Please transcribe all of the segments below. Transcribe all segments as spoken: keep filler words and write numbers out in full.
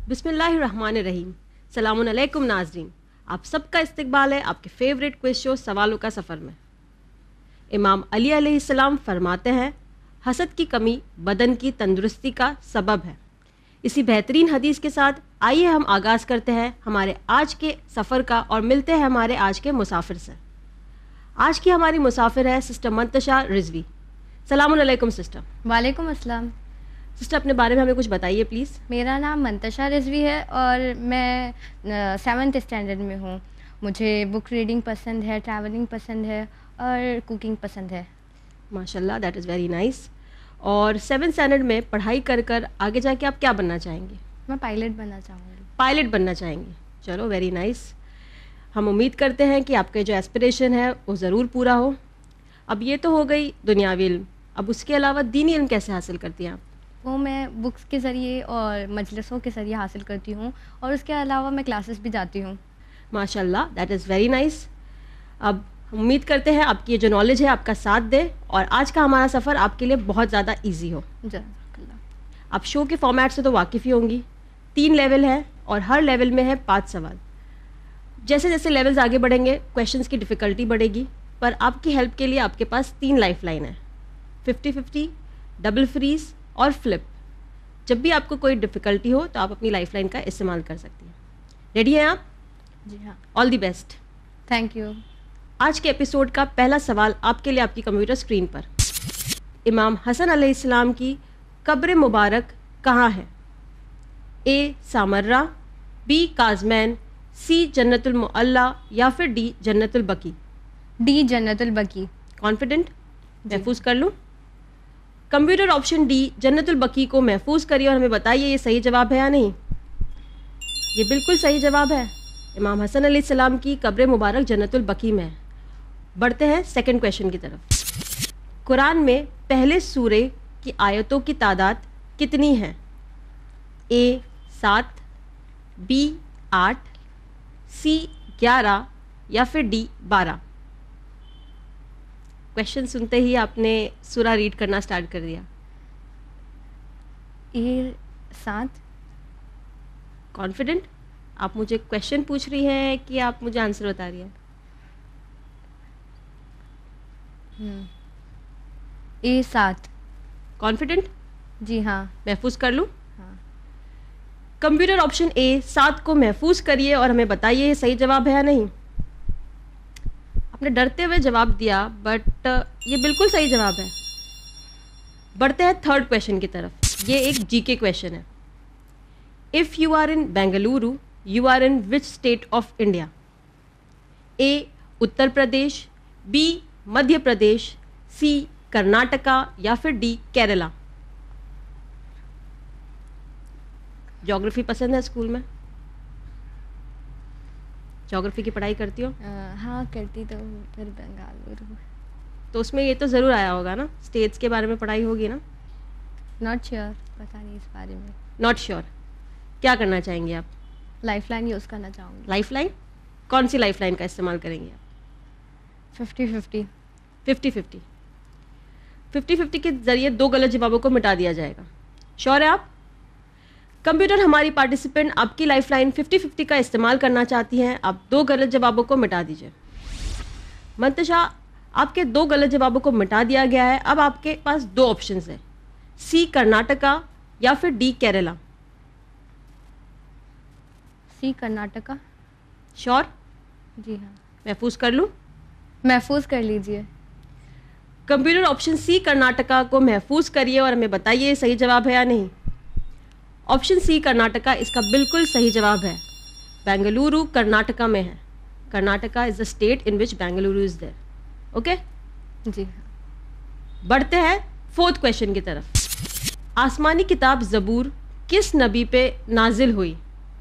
बिस्मिल्लाहिर्रहमानिर्रहीम। सलामुन अलैकुम नाज़रीन, आप सबका इस्तकबाल है आपके फेवरेट क्विज शो सवालों का सफ़र में। इमाम अली अलैहिस्सलाम फरमाते हैं, हसद की कमी बदन की तंदुरुस्ती का सबब है। इसी बेहतरीन हदीस के साथ आइए हम आगाज़ करते हैं हमारे आज के सफ़र का और मिलते हैं हमारे आज के मुसाफिर से। आज की हमारी मुसाफिर है सिस्टर मंतशा रिजवी। सलामुन अलैकुम सिस्टर। वालेकुम अस्सलाम। सिस्टर अपने बारे में हमें कुछ बताइए प्लीज़। मेरा नाम मंतशा रिजवी है और मैं सेवन्थ स्टैंडर्ड में हूँ। मुझे बुक रीडिंग पसंद है, ट्रैवलिंग पसंद है और कुकिंग पसंद है। माशाल्लाह, दैट इज़ वेरी नाइस। और सेवन्थ स्टैंडर्ड में पढ़ाई कर कर आगे जाके आप क्या बनना चाहेंगे? मैं पायलट बनना चाहूँगी। पायलट बनना चाहेंगे, चलो वेरी नाइस। हम उम्मीद करते हैं कि आपके जो एस्पिरेशन है वो ज़रूर पूरा हो। अब ये तो हो गई दुनियावी इल्म, अब उसके अलावा दीनी इल्म कैसे हासिल करती हैं आप? वो मैं बुक्स के ज़रिए और मजलिसों के ज़रिए हासिल करती हूँ और उसके अलावा मैं क्लासेस भी जाती हूँ। माशाल्लाह, दैट इज़ वेरी नाइस। अब उम्मीद करते हैं आपकी ये जो नॉलेज है आपका साथ दे और आज का हमारा सफ़र आपके लिए बहुत ज़्यादा ईजी हो। जज़ाकल्लाह। आप शो के फॉर्मेट से तो वाकिफ़ ही होंगी। तीन लेवल है और हर लेवल में है पाँच सवाल। जैसे जैसे लेवल्स आगे बढ़ेंगे क्वेश्चंस की डिफ़िकल्टी बढ़ेगी, पर आपकी हेल्प के लिए आपके पास तीन लाइफ लाइन है, फिफ्टी फिफ्टी, डबल फ्रीज और फ्लिप। जब भी आपको कोई डिफ़िकल्टी हो तो आप अपनी लाइफ लाइन का इस्तेमाल कर सकती हैं। रेडी हैं आप? जी हाँ। All the best. Thank you. आज के एपिसोड का पहला सवाल आपके लिए आपकी कंप्यूटर स्क्रीन पर। इमाम हसन अलैहिस्सलाम की कब्र मुबारक कहाँ है? A Samarra, B Kazmain, C Jannatul Mualla या फिर डी जन्नतुल बकी? डी जन्नतुल बकी। कॉन्फिडेंट? महफूज कर लूँ? कंप्यूटर ऑप्शन डी जन्नतुल बकी को महफूज करिए और हमें बताइए ये सही जवाब है या नहीं। ये बिल्कुल सही जवाब है। इमाम हसन अलैहिस्सलाम की कब्र मुबारक जन्नतुल बकी में है। बढ़ते हैं सेकंड क्वेश्चन की तरफ। कुरान में पहले सूरे की आयतों की तादाद कितनी है? ए सात, बी आठ, सी ग्यारह या फिर डी बारह? क्वेश्चन सुनते ही आपने सूरा रीड करना स्टार्ट कर दिया। ए सात। कॉन्फिडेंट? आप मुझे क्वेश्चन पूछ रही हैं कि आप मुझे आंसर बता रही हैं? ए सात। कॉन्फिडेंट? जी हाँ। महफूज कर लूँ? हाँ। कंप्यूटर ऑप्शन ए सात को महफूज करिए और हमें बताइए ये सही जवाब है या नहीं। आपने डरते हुए जवाब दिया, बट ये बिल्कुल सही जवाब है। बढ़ते हैं थर्ड क्वेश्चन की तरफ। ये एक जीके क्वेश्चन है। If you are in Bengaluru, you are in which state of India? A Uttar Pradesh, B Madhya Pradesh, C Karnataka या फिर डी केरला? ज्योग्राफी पसंद है स्कूल में? ज्योग्राफी की पढ़ाई करती हो? हाँ करती तो फिर बेंगलुरु। तो उसमें ये तो ज़रूर आया होगा ना, स्टेट्स के बारे में पढ़ाई होगी ना? नॉट श्योर, पता नहीं इस बारे में। Not sure. क्या करना चाहेंगे आप? लाइफ लाइन यूज़ करना चाहूँगी। Life line? कौन सी लाइफ लाइन का इस्तेमाल करेंगे आप? Fifty fifty. Fifty fifty fifty fifty के ज़रिए दो गलत जवाबों को मिटा दिया जाएगा। श्योर है आप? कंप्यूटर हमारी पार्टिसिपेंट आपकी लाइफ लाइन फिफ्टी फिफ्टी का इस्तेमाल करना चाहती हैं। आप दो गलत जवाबों को मिटा दीजिए। मंतशा, आपके दो गलत जवाबों को मिटा दिया गया है। अब आपके पास दो ऑप्शंस हैं, सी कर्नाटका या फिर D Kerala. C Karnataka. Sure? जी हाँ। महफूज कर लूँ? महफूज कर लीजिए। कंप्यूटर ऑप्शन सी कर्नाटका को महफूज करिए और हमें बताइए सही जवाब है या नहीं। ऑप्शन सी कर्नाटका इसका बिल्कुल सही जवाब है। बेंगलुरु कर्नाटका में है। Karnataka is the state in which Bengaluru is there. Okay जी हाँ। बढ़ते हैं फोर्थ क्वेश्चन की तरफ। आसमानी किताब ज़बूर किस नबी पे नाजिल हुई?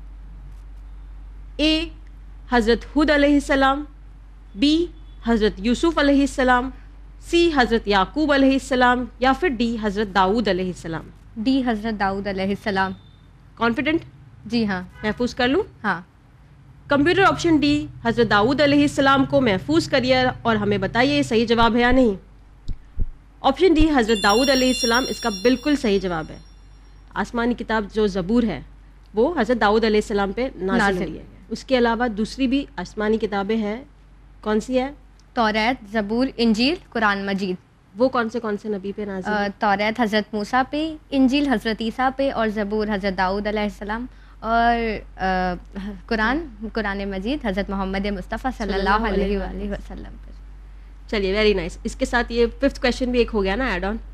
ए हज़रत हुद अलैहिस्सलाम, बी हज़रत यूसुफ अलैहिस्सलाम, सी हज़रत याकूब अलैहिस्सलाम या फिर डी हज़रत दाऊद अलैहिस्सलाम? डी हज़रत दाऊद अलैहिस्सलाम। कॉन्फिडेंट? जी हाँ। महफूज कर लूँ? हाँ। कंप्यूटर ऑप्शन डी हज़रत दाऊद अलैहिस्सलाम को महफूज करिए और हमें बताइए सही जवाब है या नहीं। ऑप्शन डी हज़रत दाऊद अलैहिस्सलाम इसका बिल्कुल सही जवाब है। आसमानी किताब जो ज़बूर है वो हज़रत दाऊद अलैहिस्सलाम पे नाज़िल नाज़िल हुई है। उसके अलावा दूसरी भी आसमानी किताबें हैं, कौन सी है? तौरात, ज़बूर, इंजील, कुरान मजीद। वो कौन से कौन से नबी पे नाज़िल अ, है? तौरात हज़रत मूसा पे, इंजील हज़रत ईसा पे और ज़बूर हज़रत दाऊद अलैहिस्सलाम और अ, कुरान कुरान मजीद हज़रत मोहम्मद मुस्तफ़ा सल्लल्लाहु अलैहि अलैहि वसल्लम पर। चलिए, वेरी नाइस। इसके साथ ये फिफ्थ क्वेश्चन भी एक हो गया ना ऐड ऑन।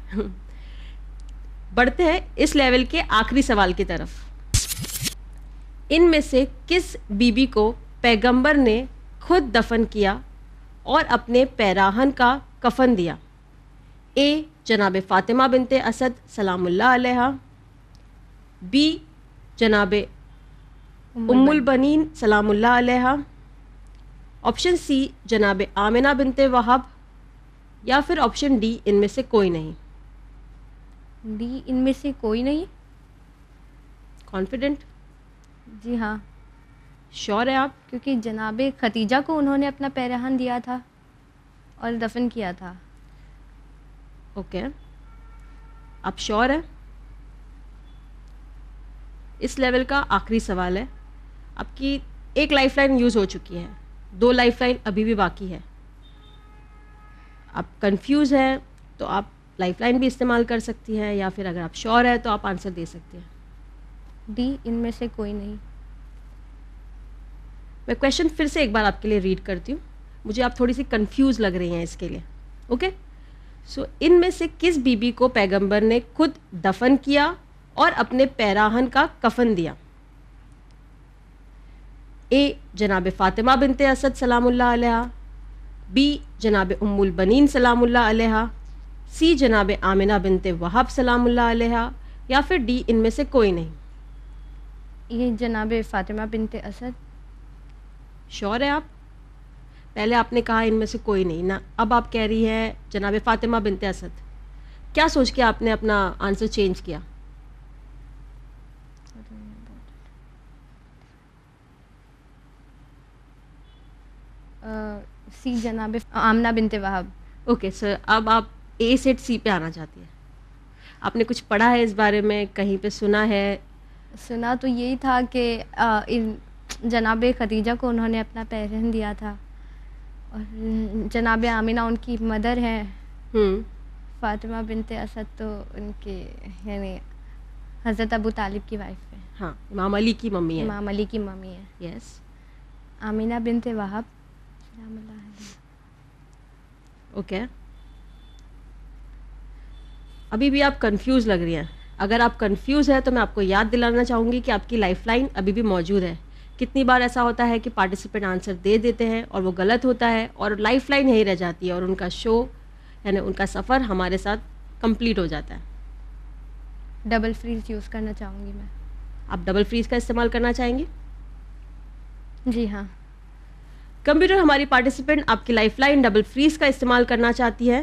बढ़ते हैं इस लेवल के आखिरी सवाल की तरफ। इनमें से किस बीबी को पैगंबर ने खुद दफन किया और अपने पैराहन का कफन दिया? ए जनाब फ़ातिमा बिनते असद सलामुल्लाह अलैहा, बी जनाब उम्मुल बनीन सलामुल्लाह अलैहा, ऑप्शन सी जनाब आमिना बिनते वहाब, या फिर ऑप्शन डी इनमें से कोई नहीं। डी इनमें से कोई नहीं। कॉन्फिडेंट? जी हाँ, श्योर है आप? क्योंकि जनाब खतीजा को उन्होंने अपना पैराहन दिया था और दफन किया था। ओके, आप श्योर है? इस लेवल का आखिरी सवाल है। आपकी एक लाइफलाइन यूज़ हो चुकी है, दो लाइफलाइन अभी भी बाकी है। आप कंफ्यूज हैं तो आप लाइफलाइन भी इस्तेमाल कर सकती हैं, या फिर अगर आप श्योर है तो आप आंसर दे सकती हैं। डी इनमें से कोई नहीं। मैं क्वेश्चन फिर से एक बार आपके लिए रीड करती हूँ, मुझे आप थोड़ी सी कंफ्यूज लग रही हैं इसके लिए। ओके, सो इनमें से किस बीबी को पैगंबर ने खुद दफन किया और अपने पैराहन का कफन दिया? ए जनाब फ़ातिमा बिनते असद सलामुल्लाह अलैहा, बी जनाब उम्मुल बनीन सलामुल्लाह अलैहा, सी जनाब आमिना बिनते वहाब सलामुल्लाह अलैहा, या फिर डी इनमें से कोई नहीं। ये जनाब फ़ातिमा बिनते असद। श्योर है आप? पहले आपने कहा इनमें से कोई नहीं ना, अब आप कह रही है जनाब फ़ातिमा बिनते असद। क्या सोच के आपने अपना आंसर चेंज किया? सी जनाब आमना बिनते वहाब। ओके सर, अब आप ए सेट सी पे आना चाहती हैं। आपने कुछ पढ़ा है इस बारे में, कहीं पे सुना है? सुना तो यही था कि अ, इन जनाब खदीजा को उन्होंने अपना पैराहन दिया था और जनाब आमिना उनकी मदर हैं, हम्म फ़ातिमा बिनते असद तो उनके यानी हज़रत अबू तालिब की वाइफ है, हाँ, इमाम अली की मम्मी है। इमाम अली की मम्मी है। यस, आमिना बिनते वहाब। ओके। अभी भी आप कंफ्यूज लग रही हैं। अगर आप कंफ्यूज है तो मैं आपको याद दिलाना चाहूँगी कि आपकी लाइफलाइन अभी भी मौजूद है। कितनी बार ऐसा होता है कि पार्टिसिपेंट आंसर दे देते हैं और वो गलत होता है और लाइफलाइन यही रह जाती है और उनका शो यानी उनका सफ़र हमारे साथ कंप्लीट हो जाता है। डबल फ्रीज यूज़ करना चाहूँगी मैं। आप डबल फ्रीज का इस्तेमाल करना चाहेंगी? जी हाँ। कंप्यूटर हमारी पार्टिसिपेंट आपकी लाइफलाइन डबल फ्रीज का इस्तेमाल करना चाहती है।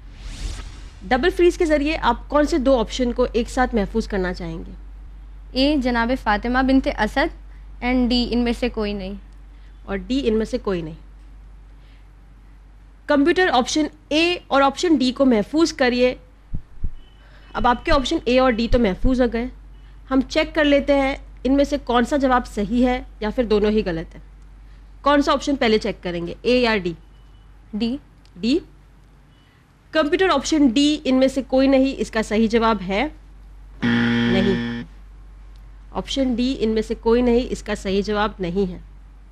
डबल फ्रीज के ज़रिए आप कौन से दो ऑप्शन को एक साथ महफूज करना चाहेंगे? ए जनाब फ़ातिमा बिनते असद एंड डी इनमें से कोई नहीं। और डी इनमें से कोई नहीं। कंप्यूटर ऑप्शन ए और ऑप्शन डी को महफूज करिए। अब आपके ऑप्शन ए और डी तो महफूज हो गए। हम चेक कर लेते हैं इनमें से कौन सा जवाब सही है या फिर दोनों ही गलत है। कौन सा ऑप्शन पहले चेक करेंगे, ए या D? D. D. Computer option D इनमें से कोई नहीं इसका सही जवाब है नहीं। ऑप्शन डी इनमें से कोई नहीं इसका सही जवाब नहीं है।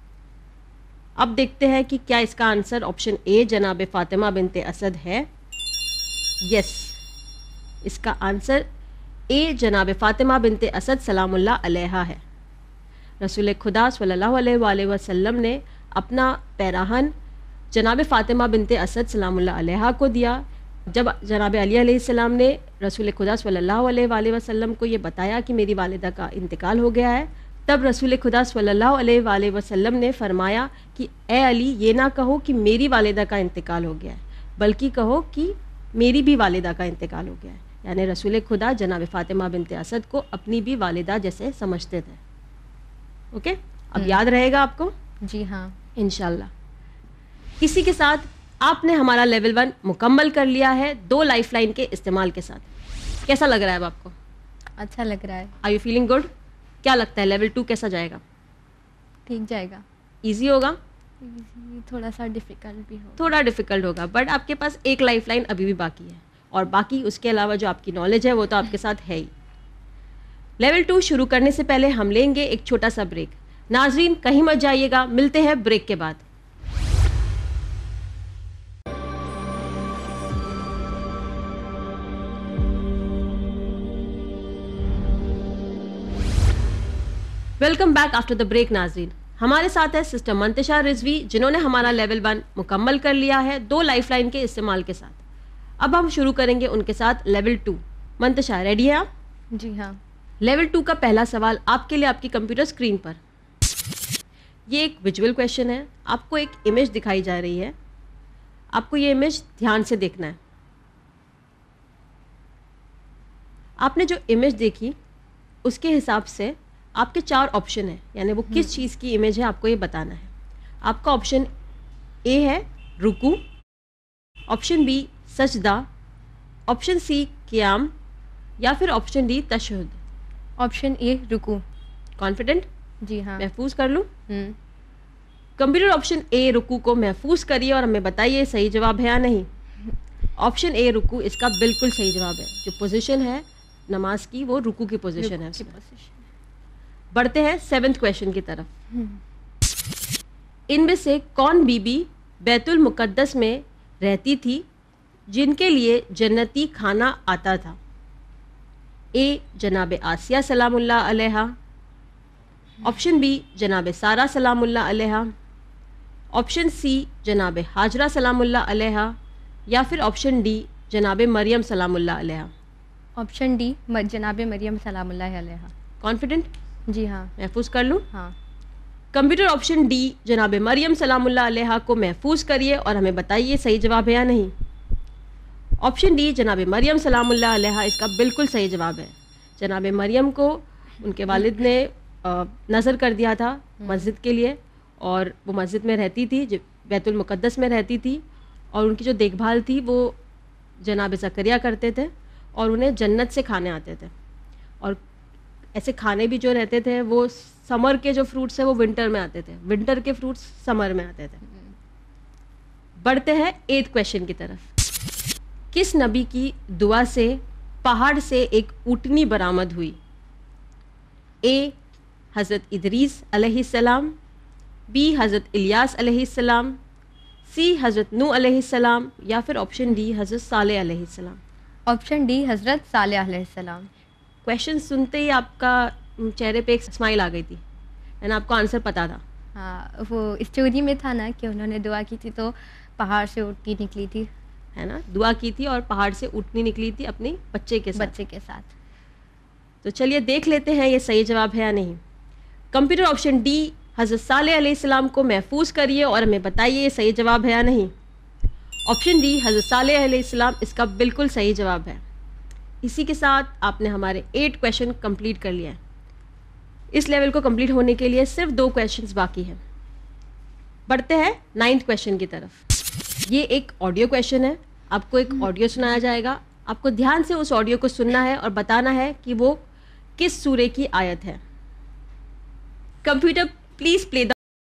अब देखते हैं कि क्या इसका आंसर ऑप्शन ए जनाब फ़ातिमा बिनते असद है। यस, इसका आंसर ए जनाब फ़ातिमा बिनते असद सलामुल्लाह अलैहा है। रसूल खुदा सल्लल्लाहु अलैहि वसल्लम ने अपना पैराहन जनाब फ़ातिमा बिनते असद सलामुल्लाह अलैहा को दिया। जब जनाब अली अलैहिस्सलाम ने रसूल खुदा सल्लल्लाहु अलैहि वसल्लम को ये बताया कि मेरी वालिदा का इंतकाल हो गया है, तब रसूल खुदा सल्लल्लाहु अलैहि वसल्लम ने फरमाया कि ए अली, ये ना कहो कि मेरी वालिदा का इंतकाल हो गया है, बल्कि कहो कि मेरी भी वालिदा का इंतकाल हो गया है। यानी रसूल खुदा जनाब फ़ातिमा बिनते असद को अपनी भी वालिदा जैसे समझते थे। ओके, अब याद रहेगा आपको? जी हाँ, इंशाल्लाह। इसी के साथ आपने हमारा लेवल वन मुकम्मल कर लिया है दो लाइफलाइन के इस्तेमाल के साथ। कैसा लग रहा है अब आपको? अच्छा लग रहा है। Are you feeling good? क्या लगता है लेवल टू कैसा जाएगा? ठीक जाएगा। इजी होगा? Easy, थोड़ा सा डिफ़िकल्ट भी हो। थोड़ा डिफिकल्ट होगा, बट आपके पास एक लाइफलाइन अभी भी बाकी है, और बाकी उसके अलावा जो आपकी नॉलेज है वो तो आपके साथ है ही। लेवल टू शुरू करने से पहले हम लेंगे एक छोटा सा ब्रेक। नाजरीन कहीं मत जाइएगा, मिलते हैं ब्रेक के बाद। Welcome back after the break नाजरीन। हमारे साथ है सिस्टर मंतशा रिजवी, जिन्होंने हमारा लेवल वन मुकम्मल कर लिया है दो लाइफलाइन के इस्तेमाल के साथ। अब हम शुरू करेंगे उनके साथ लेवल टू। मंतशा रेडी है आप? जी हाँ। लेवल टू का पहला सवाल आपके लिए आपकी कंप्यूटर स्क्रीन पर। ये एक विजुअल क्वेश्चन है। आपको एक इमेज दिखाई जा रही है, आपको ये इमेज ध्यान से देखना है। आपने जो इमेज देखी उसके हिसाब से आपके चार ऑप्शन है, यानी वो किस चीज़ की इमेज है आपको ये बताना है। आपका ऑप्शन ए है रुकू, ऑप्शन बी सजदा, ऑप्शन सी क़याम, या फिर ऑप्शन डी तशहुद। ऑप्शन ए रुकू। कॉन्फिडेंट? जी हाँ। महफूज कर लूँ? हम्म। कंप्यूटर ऑप्शन ए रुकू को महफूज करिए और हमें बताइए सही जवाब है या नहीं। ऑप्शन ए रुकू इसका बिल्कुल सही जवाब है। जो पोजीशन है नमाज की वो रुकू की पोजीशन है। बढ़ते हैं सेवेंथ क्वेश्चन की तरफ। इनमें से कौन बीबी बैतुल मुकद्दस में रहती थी जिनके लिए जन्नती खाना आता था? ए जनाब आसिया सलामुल्लाह अलैहा, ऑप्शन बी जनाब सारा सलामुल्लाह अलैहा, ऑप्शन सी जनाब हाजरा सलामुल्लाह अलैहा, या फिर ऑप्शन डी जनाब मरियम सलामुल्लाह अलैहा। ऑप्शन डी जनाब मरियम सलामुल्लाह अलैहा। कॉन्फिडेंट? जी हाँ। महफूज कर लूँ? हाँ। कंप्यूटर ऑप्शन डी जनाब मरियम सलामुल्लाह अलैहा को महफूज करिए और हमें बताइए सही जवाब है या नहीं। ऑप्शन डी जनाब मरियम सलामुल्लाह अलैहा इसका बिल्कुल सही जवाब है। जनाब मरियम को उनके वालिद ने नज़र कर दिया था मस्जिद के लिए, और वो मस्जिद में रहती थी, बैतुल मुकद्दस में रहती थी, और उनकी जो देखभाल थी वो जनाब ज़करिया करते थे, और उन्हें जन्नत से खाने आते थे। और ऐसे खाने भी जो रहते थे वो समर के जो फ्रूट्स है वो विंटर में आते थे, विंटर के फ्रूट्स समर में आते थे। बढ़ते हैं एथ क्वेश्चन की तरफ। किस नबी की दुआ से पहाड़ से एक ऊँटनी बरामद हुई? ए हज़रत इदरीस अलैहिस्सलाम, बी हज़रत इलियास अलैहिस्सलाम, सी हज़रत नूह अलैहिस्सलाम, या फिर ऑप्शन डी हज़रत सालेह अलैहिस्सलाम। ऑप्शन डी हज़रत सालेह अलैहिस्सलाम। क्वेश्चन सुनते ही आपका चेहरे पे एक स्माइल आ गई थी, है ना? आपको आंसर पता था? हाँ, वो स्टोरी में था ना कि उन्होंने दुआ की थी तो पहाड़ से ऊँटनी निकली थी, है ना? दुआ की थी और पहाड़ से ऊँटनी निकली थी अपने बच्चे के साथ। बच्चे के साथ। तो चलिए देख लेते हैं ये सही जवाब है या नहीं। कंप्यूटर ऑप्शन डी हज़रत सालेह अलैहिस्सलाम को महफूज करिए और हमें बताइए ये सही जवाब है या नहीं। ऑप्शन डी हज़रत सालेह अलैहिस्सलाम इसका बिल्कुल सही जवाब है। इसी के साथ आपने हमारे एट क्वेश्चन कंप्लीट कर लिया है। इस लेवल को कंप्लीट होने के लिए सिर्फ दो क्वेश्चंस बाकी हैं। बढ़ते हैं नाइन्थ क्वेश्चन की तरफ। ये एक ऑडियो क्वेश्चन है। आपको एक ऑडियो सुनाया जाएगा, आपको ध्यान से उस ऑडियो को सुनना है और बताना है कि वो किस सूरे की आयत है। कंप्यूटर प्लीज प्ले द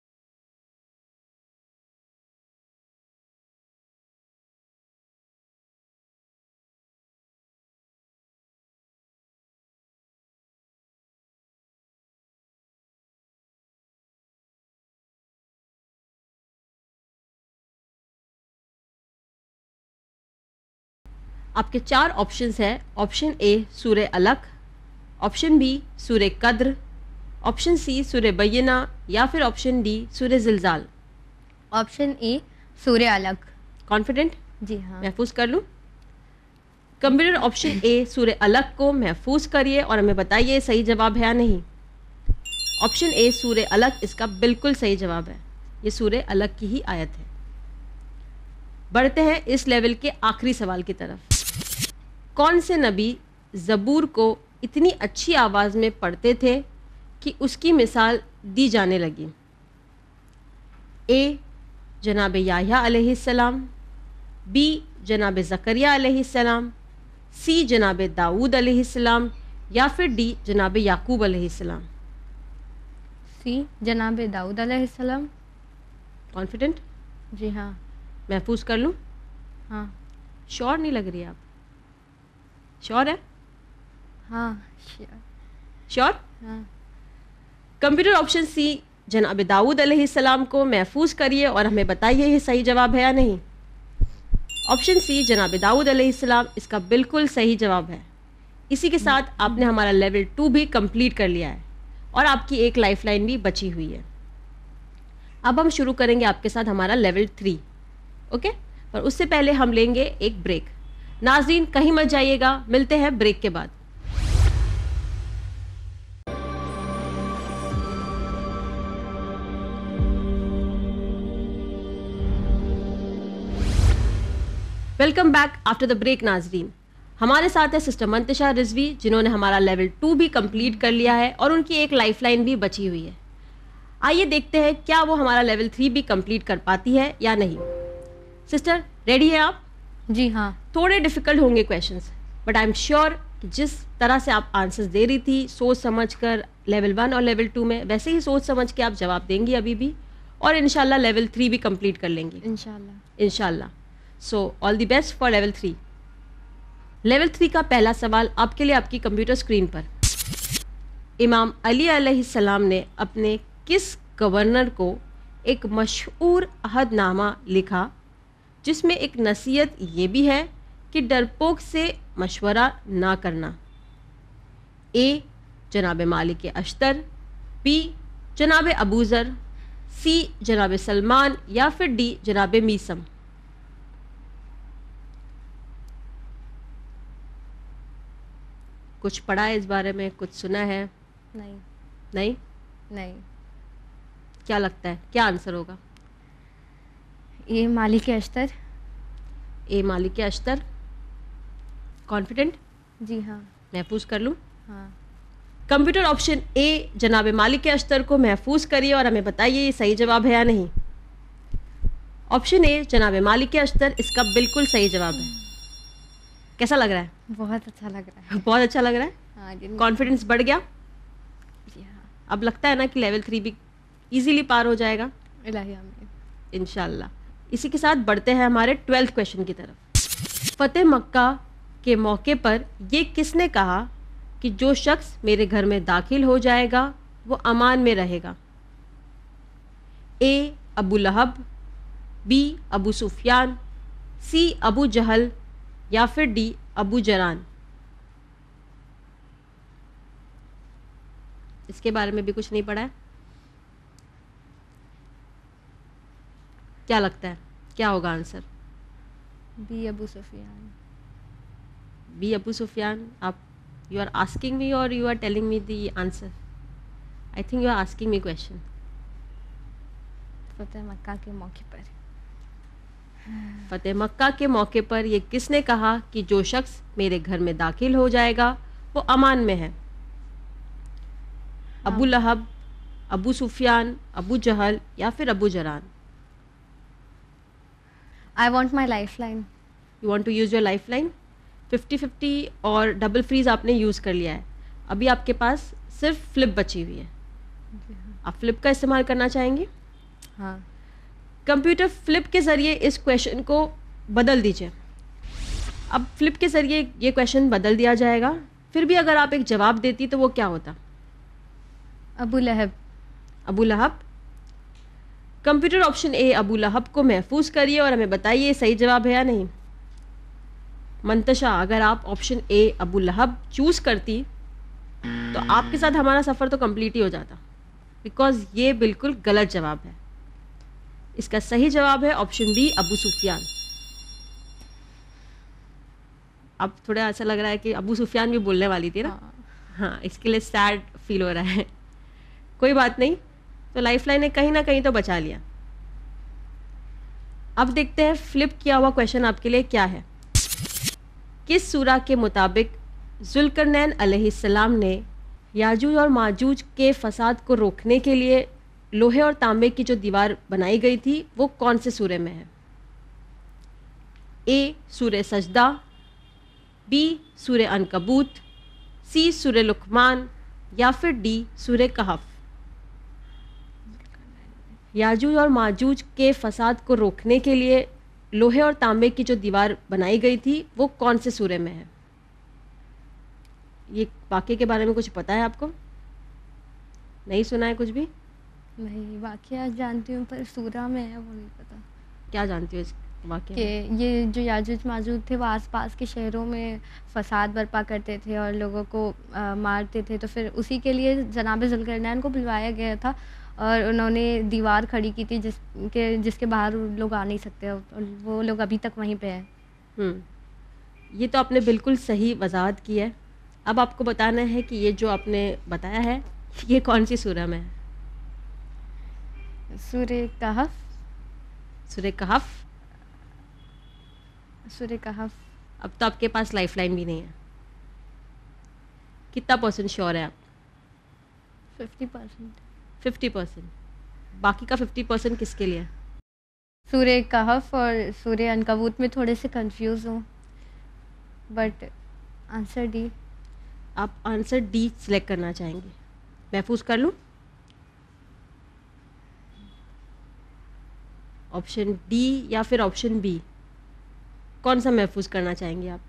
आपके चार ऑप्शंस है। ऑप्शन ए सूरे अलक, ऑप्शन बी सूरे कद्र, ऑप्शन सी सूरे बैना, या फिर ऑप्शन डी सूरे जिलजाल। ऑप्शन ए सूर्य अलग। कॉन्फिडेंट? जी हाँ। महफूज कर लूँ? कंप्यूटर ऑप्शन ए सूरे अलक को महफूज करिए और हमें बताइए सही जवाब है या नहीं। ऑप्शन ए सूरे अलक इसका बिल्कुल सही जवाब है। ये सूरे अलक की ही आयत है। बढ़ते हैं इस लेवल के आखिरी सवाल की तरफ। कौन से नबी ज़बूर को इतनी अच्छी आवाज़ में पढ़ते थे कि उसकी मिसाल दी जाने लगी? ए जनाब याह्या अलैहिस्सलाम, बी जनाब ज़करिया अलैहिस्सलाम, सी जनाब दाऊद अलैहिस्सलाम, या फिर डी जनाब याकूब अलैहिस्सलाम। सी जनाब दाऊद अलैहिस्सलाम। कॉन्फिडेंट? जी हाँ। महफूज कर लूँ? हाँ। श्योर नहीं लग रही आप? श्योर है? हाँ श्योर। श्योर? हाँ। कंप्यूटर ऑप्शन सी जनाब दाऊद अलैहिस्सलाम को महफूज करिए और हमें बताइए ये सही जवाब है या नहीं। ऑप्शन सी जनाब दाऊद अलैहिस्सलाम इसका बिल्कुल सही जवाब है। इसी के साथ आपने हमारा लेवल टू भी कंप्लीट कर लिया है और आपकी एक लाइफलाइन भी बची हुई है। अब हम शुरू करेंगे आपके साथ हमारा लेवल थ्री। ओके, पर उससे पहले हम लेंगे एक ब्रेक। नाज़रीन कहीं मत जाइएगा, मिलते हैं ब्रेक के बाद। Welcome back after the break. नाजरीन हमारे साथ है सिस्टर मंतशा रिजवी, जिन्होंने हमारा लेवल टू भी कंप्लीट कर लिया है और उनकी एक लाइफलाइन भी बची हुई है। आइए देखते हैं क्या वो हमारा लेवल थ्री भी कंप्लीट कर पाती है या नहीं। सिस्टर रेडी है आप? जी हाँ। थोड़े डिफिकल्ट होंगे questions, but I am sure कि जिस तरह से आप आंसर्स दे रही थी सोच समझ कर लेवल वन और लेवल टू में, वैसे ही सोच समझ के आप जवाब देंगी अभी भी, और इंशाल्लाह लेवल थ्री भी कंप्लीट कर लेंगी इंशाल्लाह। इंशाल्लाह। So all the best for level three. Level three का पहला सवाल आपके लिए आपकी कंप्यूटर स्क्रीन पर। इमाम अली अलैहिस्सलाम ने अपने किस गवर्नर को एक मशहूर अहदनामा लिखा जिसमें एक नसीहत ये भी है कि डरपोक से मशवरा ना करना? ए जनाब मालिक अश्तर, बी जनाब अबूज़र, सी जनाब सलमान या फिर डी जनाब मीसम। कुछ पढ़ा है इस बारे में, कुछ सुना है? नहीं। नहीं? नहीं। क्या लगता है क्या आंसर होगा? ये मालिक अश्तर। ए मालिक अश्तर। कॉन्फिडेंट? जी हाँ। महफूज कर लूँ? हाँ। कंप्यूटर ऑप्शन ए जनाब मालिक अश्तर को महफूज करिए और हमें बताइए ये सही जवाब है या नहीं। ऑप्शन ए जनाब मालिक अश्तर इसका बिल्कुल सही जवाब है। कैसा लग रहा है? बहुत अच्छा लग रहा है। बहुत अच्छा लग रहा है। हाँ, कॉन्फिडेंस बढ़ गया? जी हाँ। अब लगता है ना कि लेवल थ्री भी इजीली पार हो जाएगा इलाही आमीन। इंशाल्लाह। इसी के साथ बढ़ते हैं हमारे ट्वेल्थ क्वेश्चन की तरफ। फतेह मक्का के मौके पर ये किसने कहा कि जो शख्स मेरे घर में दाखिल हो जाएगा वो अमान में रहेगा? A Abu Lahab, B Abu Sufyan, C Abu Jahl या फिर डी अबू जरान। इसके बारे में भी कुछ नहीं पढ़ा है? क्या लगता है क्या होगा answer? B Abu Sufyan. B Abu Sufyan. आप यू आर आस्किंग मी और you are telling me the answer? I think you are asking me question. फतेह मक्का के मौके पर। फतेह मक्का के मौके पर ये किसने कहा कि जो शख्स मेरे घर में दाखिल हो जाएगा वो अमान में है? हाँ। अबू लहब, अबू सुफियान, अबू जहल या फिर अबू जरान। I want my life line. You want to use your life line? Fifty fifty और डबल फ्रीज आपने यूज़ कर लिया है। अभी आपके पास सिर्फ फ्लिप बची हुई है। आप फ्लिप का इस्तेमाल करना चाहेंगे? हाँ। कंप्यूटर फ्लिप के ज़रिए इस क्वेश्चन को बदल दीजिए। अब फ्लिप के ज़रिए ये क्वेश्चन बदल दिया जाएगा, फिर भी अगर आप एक जवाब देती तो वो क्या होता? Abu Lahab. Abu Lahab. Computer option A Abu Lahab को महफूज करिए और हमें बताइए सही जवाब है या नहीं। मंतशा अगर आप option A Abu Lahab choose करती तो आपके साथ हमारा सफ़र तो कंप्लीट ही हो जाता, बिकॉज ये बिल्कुल गलत जवाब है। इसका सही जवाब है ऑप्शन बी अबू सुफियान। अब थोड़ा ऐसा लग रहा है कि अबू सुफियान भी बोलने वाली थी ना। हाँ। हाँ, इसके लिए सैड फील हो रहा है। कोई बात नहीं, तो लाइफ लाइन ने कहीं ना कहीं तो बचा लिया। अब देखते हैं फ्लिप किया हुआ क्वेश्चन आपके लिए क्या है। किस सूरा के मुताबिक जुल्करनैन अलैहिस्सलाम ने याजूज और माजूज के फसाद को रोकने के लिए लोहे और तांबे की जो दीवार बनाई गई थी वो कौन से सूरे में है? ए सूरे सजदा, बी सूरे अनकबूत, सी सूरे लुकमान या फिर डी सूरे कहफ। याजूज और माजूज के फसाद को रोकने के लिए लोहे और तांबे की जो दीवार बनाई गई थी वो कौन से सूरे में है? ये वाक़े के बारे में कुछ पता है आपको? नहीं सुना है कुछ भी? नहीं, वाक़या जानती हूँ पर सूरा में है वो नहीं पता। क्या जानती हो इस वाक़े कि में? ये जो याजूज माजूज थे वो आसपास के शहरों में फसाद बर्पा करते थे और लोगों को अ, मारते थे, तो फिर उसी के लिए जनाब ज़ुल्करनैन को बुलवाया गया था और उन्होंने दीवार खड़ी की थी जिसके जिसके बाहर लोग आ नहीं सकते और वो लोग अभी तक वहीं पे हैं। हम्म ये तो आपने बिल्कुल सही वजाहत की है। अब आपको बताना है कि ये जो आपने बताया है ये कौन सी सूरह में है? सूरे कहफ। सूरह कहफ। सूरे कहफ। अब तो आपके पास लाइफलाइन भी नहीं है। कितना परसेंट श्योर है आप? Fifty percent. Fifty percent. बाकी का फिफ्टी परसेंट किसके लिए? सूरे कहफ और सूरे अनकबूत में थोड़े से कंफ्यूज हूँ, बट आंसर डी। आप आंसर डी सिलेक्ट करना चाहेंगे? महफूज कर लूँ? ऑप्शन डी या फिर ऑप्शन बी, कौन सा महफूज करना चाहेंगे आप?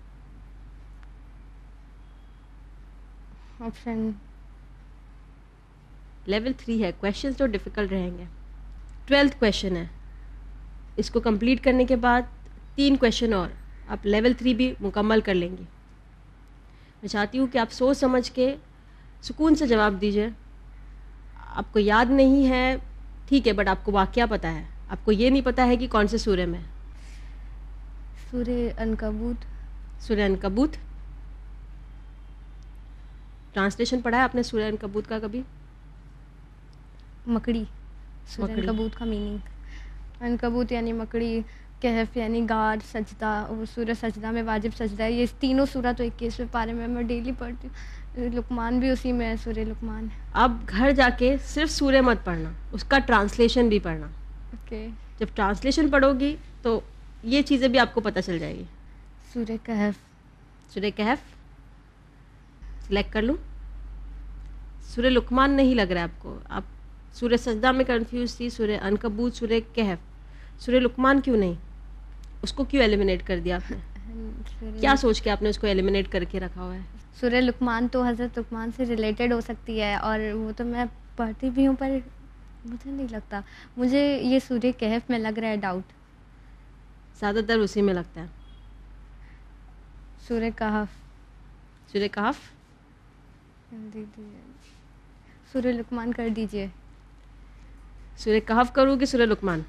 ऑप्शन लेवल थ्री है, क्वेश्चंस तो डिफ़िकल्ट रहेंगे। ट्वेल्थ क्वेश्चन है, इसको कंप्लीट करने के बाद तीन क्वेश्चन और आप लेवल थ्री भी मुकम्मल कर लेंगे। मैं चाहती हूँ कि आप सोच समझ के सुकून से जवाब दीजिए। आपको याद नहीं है ठीक है, बट आपको वाक़या पता है, आपको ये नहीं पता है कि कौन से सूरे में। सूरे अनकबूत। सूरह अनकबूत। ट्रांसलेशन पढ़ा है आपने सूरह अनकबूत का कभी? मकड़ी। सूरे मकड़ी। अनकबूत का मीनिंग अनकबूत यानी मकड़ी, कहफ यानी गार, सजदा और सूरह सजदा में वाजिब सजदा है। ये तीनों सूरह तो इक्कीसवें पारे में मैं डेली पढ़ती हूँ। लुकमान भी उसी में है, सूरह लुकमान। अब घर जाके सिर्फ सूरह मत पढ़ना, उसका ट्रांसलेशन भी पढ़ना। ओके। जब ट्रांसलेशन पढ़ोगी तो ये चीज़ें भी आपको पता चल जाएगी। सूरह कहफ। सूरह कहफ सिलेक्ट कर लूँ? सूरह लुकमान नहीं लग रहा है आपको? आप सूरह सजदा में कंफ्यूज थी, सूरह अनकबूत, सूरह कहफ, सूरह लुकमान क्यों नहीं? उसको क्यों एलिमिनेट कर दिया आपने? क्या सोच के आपने उसको एलिमिनेट करके रखा हुआ है? सूरह लुकमान तो हज़रत लुकमान से रिलेटेड हो सकती है और वो तो मैं पढ़ती भी हूँ, पर मुझे नहीं लगता। मुझे ये सूरह कहफ में लग रहा है डाउट। ज़्यादातर उसी में लगता है। सूरह कहफ। सूरह कहफ। सूरह लुकमान कर दीजिए। सूरह कहफ करूँ कि सूरह लुकमान?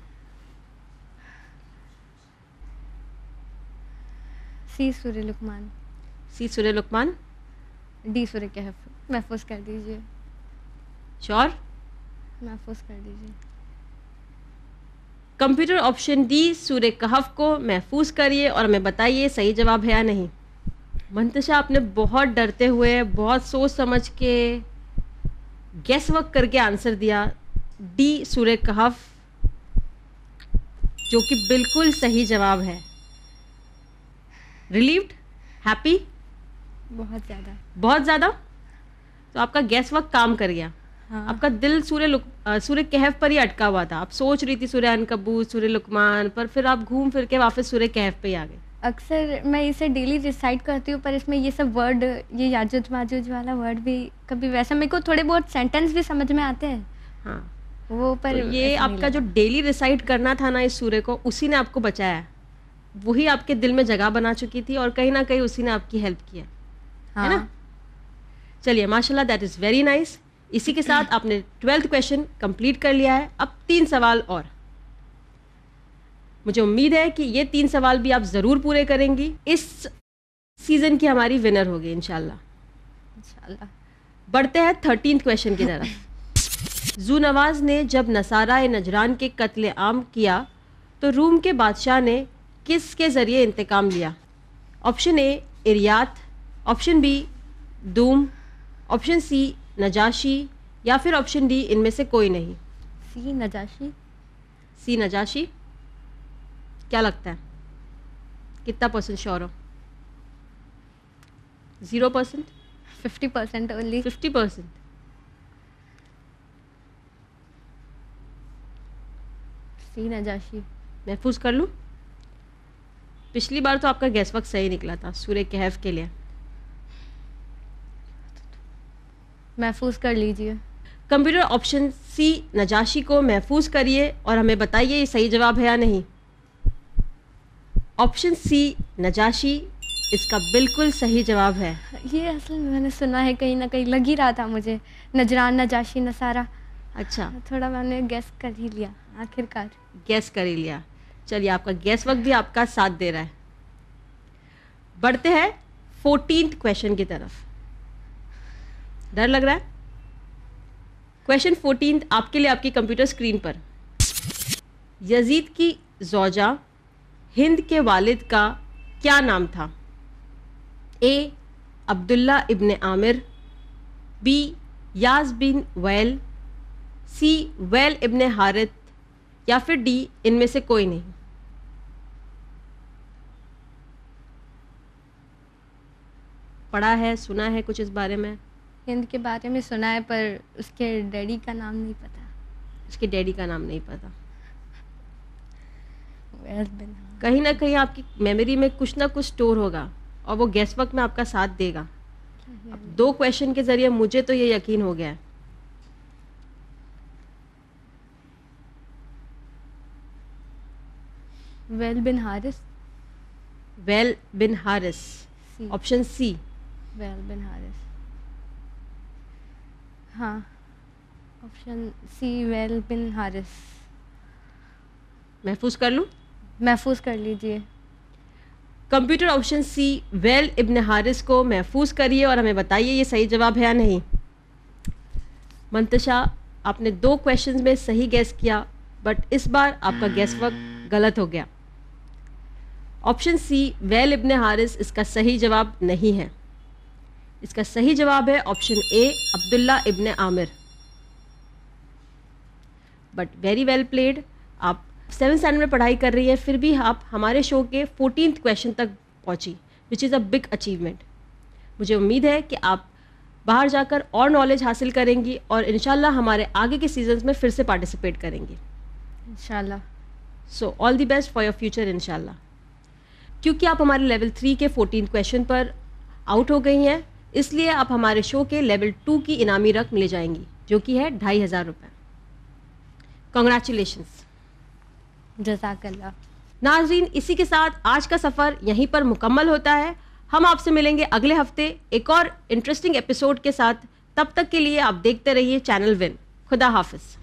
सी सूरह लुकमान। सी सूरह लुकमान। डी सूरह कहफ। महफूज कर दीजिए। श्योर? महफूज कर दीजिए। कंप्यूटर ऑप्शन डी सूरह कहफ को महफूज करिए और हमें बताइए सही जवाब है या नहीं। मंतशा, आपने बहुत डरते हुए, बहुत सोच समझ के, गेस वर्क करके आंसर दिया डी सूरह कहफ, जो कि बिल्कुल सही जवाब है। रिलीव्ड? हैप्पी? बहुत ज़्यादा। बहुत ज़्यादा? तो आपका गेस वर्क काम कर गया। हाँ। आपका दिल सूरह लुक सूरह कहफ पर ही अटका हुआ था। आप सोच रही थी सूरह अनकबूत, सूरह लुकमान, पर फिर आप घूम फिर के वापस सूरह कहफ पे ही आ गए। अक्सर मैं इसे डेली रिसाइट करती हूँ, पर इसमें ये सब वर्ड, ये याजुज माजुज वाला वर्ड भी कभी वैसा, मेरे को थोड़े बहुत सेंटेंस भी समझ में आते हैं हाँ, वो, पर तो ये ऐसा नहीं आपका जो लगा। डेली रिसाइट करना था ना इस सूरह को, उसी ने आपको बचाया है। वही आपके दिल में जगह बना चुकी थी और कहीं ना कहीं उसी ने आपकी हेल्प की है। हाँ। है ना? चलिए, माशाल्लाह, दैट इज़ वेरी नाइस। इसी के साथ आपने ट्वेल्थ क्वेश्चन कंप्लीट कर लिया है। अब तीन सवाल और। मुझे उम्मीद है कि ये तीन सवाल भी आप ज़रूर पूरे करेंगी। इस सीज़न की हमारी विनर होगी इंशाल्लाह। इंशाल्लाह। बढ़ते हैं थर्टीन्थ क्वेश्चन की तरफ। जू नवाज ने जब नसारा नजरान के कत्ले आम किया तो रूम के बादशाह ने किसके ज़रिए इंतकाम लिया? ऑप्शन ए इरियात, ऑप्शन बी दूम, ऑप्शन सी नजाशी या फिर ऑप्शन डी इनमें से कोई नहीं। सी नजाशी। सी नजाशी। क्या लगता है कितना परसेंट श्योर हो? Zero percent? Fifty percent only. Fifty percent? C नजाशी। महफूज कर लूँ? पिछली बार तो आपका गैस वक्त सही निकला था सूर्य कहफ के लिए। महफूज कर लीजिए। कंप्यूटर ऑप्शन सी नजाशी को महफूज करिए और हमें बताइए ये सही जवाब है या नहीं। ऑप्शन सी नजाशी इसका बिल्कुल सही जवाब है। ये असल में मैंने सुना है, कहीं ना कहीं लग ही रहा था मुझे, नजरान नजाशी नसारा। अच्छा, थोड़ा मैंने गैस कर ही लिया आखिरकार। गैस कर ही लिया। चलिए, आपका गैस वक्त भी आपका साथ दे रहा है। बढ़ते हैं फोर्टीन्थ क्वेश्चन की तरफ। डर लग रहा है? क्वेश्चन फोर्टीन आपके लिए आपकी कंप्यूटर स्क्रीन पर। यजीद की ज़ौजा हिंद के वालिद का क्या नाम था? ए अब्दुल्ला इब्न आमिर, बी याज बिन वैल, सी वैल इब्न हारिथ, या फिर डी इनमें से कोई नहीं। पढ़ा है, सुना है कुछ इस बारे में? हिंद के बारे में सुना है, पर उसके डैडी का नाम नहीं पता। उसके डैडी का नाम नहीं पता। वैल बिन कहीं ना कहीं आपकी मेमोरी में कुछ ना कुछ स्टोर होगा और वो गैस वक्त में आपका साथ देगा। अब दो क्वेश्चन के जरिए मुझे तो ये यकीन हो गया है। वैल बिन हारिस। वैल बिन हारिस, सी। Option C. वैल बिन हारिस, हाँ, ऑप्शन सी वैल बिन हारिस। महफूज कर लूँ? महफूज कर लीजिए। कंप्यूटर ऑप्शन सी वैल इब्न हारिस को महफूज करिए और हमें बताइए ये सही जवाब है या नहीं। मंतशा, आपने दो क्वेश्चंस में सही गैस किया, बट इस बार आपका गैस वक्त गलत हो गया। ऑप्शन सी वैल इब्न हारिस इसका सही जवाब नहीं है। इसका सही जवाब है ऑप्शन ए अब्दुल्ला इब्न आमिर। But very well played. आप सेवन स्टैंडर्ड में पढ़ाई कर रही है, फिर भी आप हमारे शो के फोर्टीन्थ क्वेश्चन तक पहुंची, which is a big achievement. मुझे उम्मीद है कि आप बाहर जाकर और नॉलेज हासिल करेंगी और इंशाल्लाह हमारे आगे के सीजन्स में फिर से पार्टिसिपेट करेंगी इंशाल्लाह। So all the best for your future इंशाल्लाह। क्योंकि आप हमारे लेवल थ्री के फोर्टीन क्वेश्चन पर आउट हो गई हैं, इसलिए आप हमारे शो के लेवल टू की इनामी रकम ले जाएंगी, जो कि है ढाई हज़ार रुपये। कॉन्ग्रेचुलेशंस। जज़ाकल्लाह। नाजरीन, इसी के साथ आज का सफ़र यहीं पर मुकम्मल होता है। हम आपसे मिलेंगे अगले हफ्ते एक और इंटरेस्टिंग एपिसोड के साथ। तब तक के लिए आप देखते रहिए चैनल विन। खुदा हाफिज़।